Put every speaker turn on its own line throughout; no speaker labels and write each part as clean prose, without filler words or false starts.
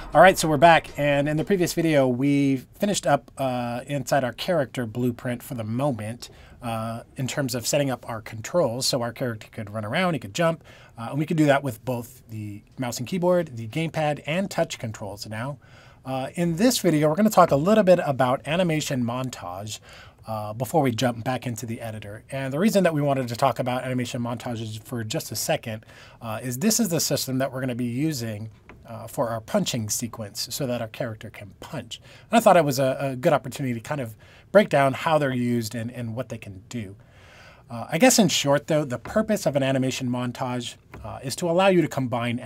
All right, so we're back, and in the previous video, we finished up inside our character blueprint for the moment in terms of setting up our controls so our character could run around, he could jump, and we could do that with both the mouse and keyboard, the gamepad, and touch controls now. In this video, we're going to talk a little bit about animation montage before we jump back into the editor. And the reason that we wanted to talk about animation montages for just a second is this is the system that we're going to be using for our punching sequence so that our character can punch. And I thought it was a good opportunity to kind of break down how they're used and what they can do. I guess in short though, the purpose of an animation montage is to allow you to combine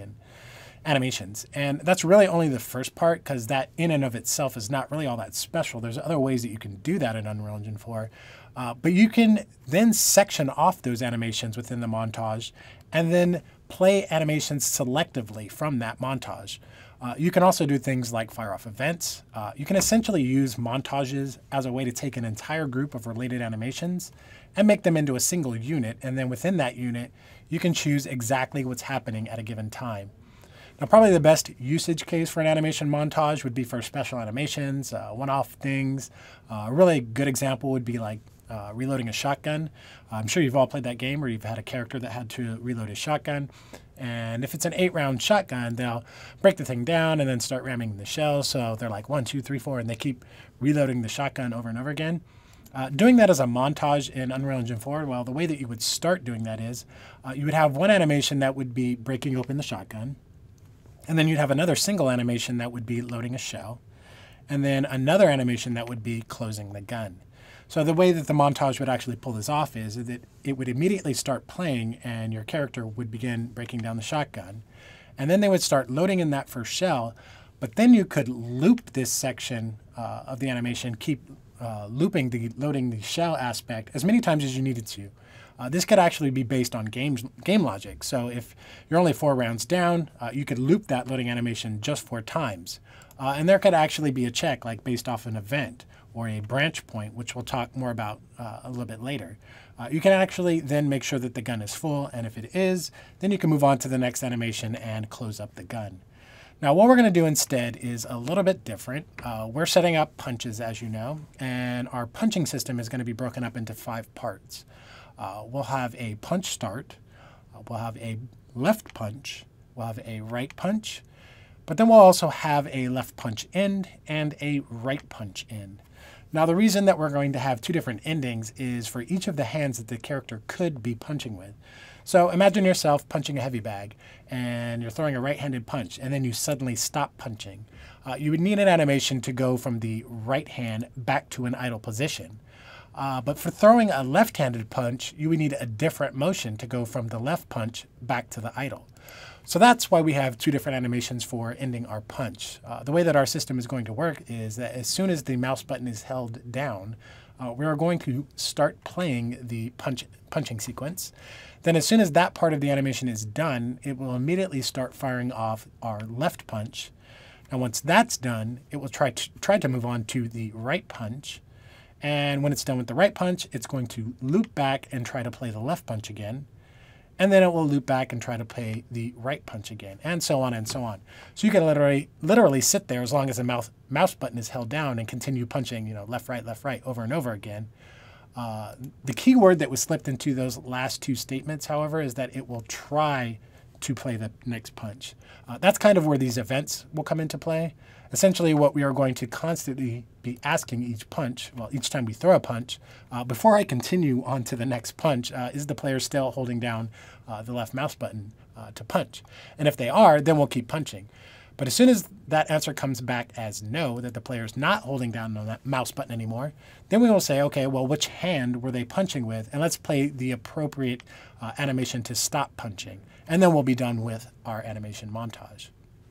animations. And that's really only the first part, because that in and of itself is not really all that special. There's other ways that you can do that in Unreal Engine 4. But you can then section off those animations within the montage and then play animations selectively from that montage. You can also do things like fire off events. You can essentially use montages as a way to take an entire group of related animations and make them into a single unit. And then within that unit, you can choose exactly what's happening at a given time. Now, probably the best usage case for an animation montage would be for special animations, one-off things. A really good example would be like reloading a shotgun. I'm sure you've all played that game where you've had a character that had to reload a shotgun. And if it's an 8-round shotgun, they'll break the thing down and then start ramming the shells. So they're like 1, 2, 3, 4, and they keep reloading the shotgun over and over again. Doing that as a montage in Unreal Engine 4, well, the way that you would start doing that is you would have one animation that would be breaking open the shotgun. And then you'd have another single animation that would be loading a shell. And then another animation that would be closing the gun. So the way that the montage would actually pull this off is that it would immediately start playing and your character would begin breaking down the shotgun. And then they would start loading in that first shell. But then you could loop this section of the animation, keep looping the loading the shell aspect as many times as you needed to. This could actually be based on game logic. So if you're only 4 rounds down, you could loop that loading animation just 4 times. And there could actually be a check like based off an event or a branch point, which we'll talk more about a little bit later. You can actually then make sure that the gun is full, and if it is, then you can move on to the next animation and close up the gun. Now what we're going to do instead is a little bit different. We're setting up punches, as you know, and our punching system is going to be broken up into 5 parts. We'll have a punch start, we'll have a left punch, we'll have a right punch, but then we'll also have a left punch end and a right punch end. Now the reason that we're going to have 2 different endings is for each of the hands that the character could be punching with. So imagine yourself punching a heavy bag and you're throwing a right-handed punch and then you suddenly stop punching. You would need an animation to go from the right hand back to an idle position. But for throwing a left-handed punch, you would need a different motion to go from the left punch back to the idle. So that's why we have 2 different animations for ending our punch. The way that our system is going to work is that as soon as the mouse button is held down, we are going to start playing the punching sequence. Then as soon as that part of the animation is done, it will immediately start firing off our left punch. And once that's done, it will try to move on to the right punch. And when it's done with the right punch, it's going to loop back and try to play the left punch again. And then it will loop back and try to play the right punch again, and so on and so on. So you can literally sit there as long as the mouse button is held down and continue punching, left, right, over and over again. The key word that was slipped into those last 2 statements, however, is that it will try to play the next punch. That's kind of where these events will come into play. Essentially what we are going to constantly be asking each time we throw a punch, before I continue on to the next punch, is the player still holding down the left mouse button to punch? And if they are, then we'll keep punching. But as soon as that answer comes back as no, that the player is not holding down on that mouse button anymore, then we will say, okay, well, which hand were they punching with? And let's play the appropriate animation to stop punching. And then we'll be done with our animation montage.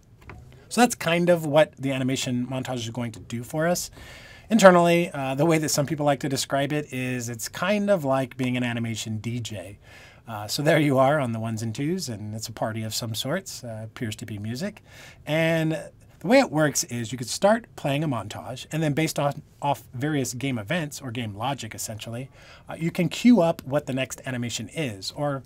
So that's kind of what the animation montage is going to do for us. Internally, the way that some people like to describe it is it's kind of like being an animation DJ. So there you are on the 1s and 2s, and it's a party of some sorts, appears to be music. And the way it works is you could start playing a montage, and then based off various game events, or game logic essentially, you can queue up what the next animation is, or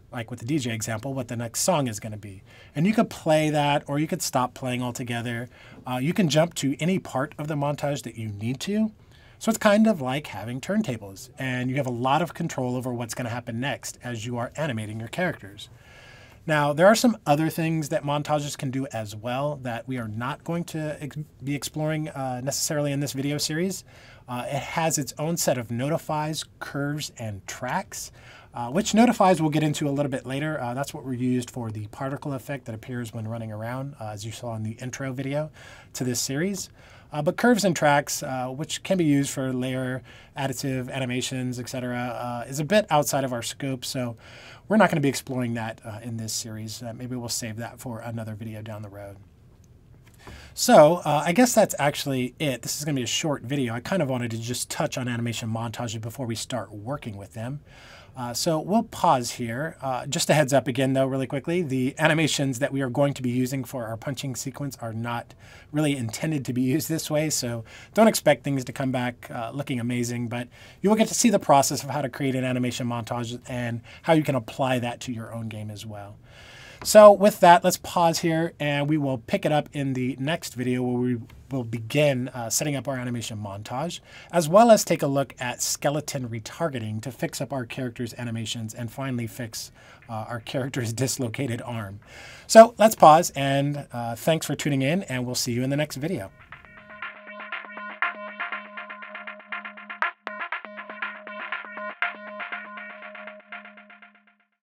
like with the DJ example, what the next song is going to be. And you could play that, or you could stop playing altogether. You can jump to any part of the montage that you need to. So it's kind of like having turntables, and you have a lot of control over what's going to happen next as you are animating your characters. Now, there are some other things that montages can do as well that we are not going to be exploring necessarily in this video series. It has its own set of notifies, curves, and tracks, which notifies we'll get into a little bit later. That's what we're used for the particle effect that appears when running around, as you saw in the intro video to this series. But curves and tracks, which can be used for layer, additive, animations, etc., is a bit outside of our scope, so we're not going to be exploring that in this series. Maybe we'll save that for another video down the road. So I guess that's actually it. This is going to be a short video. I kind of wanted to just touch on animation montages before we start working with them. So we'll pause here. Just a heads up again, though, really quickly. The animations that we are going to be using for our punching sequence are not really intended to be used this way, so don't expect things to come back looking amazing, but you will get to see the process of how to create an animation montage and how you can apply that to your own game as well. So with that, let's pause here, and we will pick it up in the next video where we will begin setting up our animation montage, as well as take a look at skeleton retargeting to fix up our character's animations and finally fix our character's dislocated arm. So let's pause, and thanks for tuning in, and we'll see you in the next video.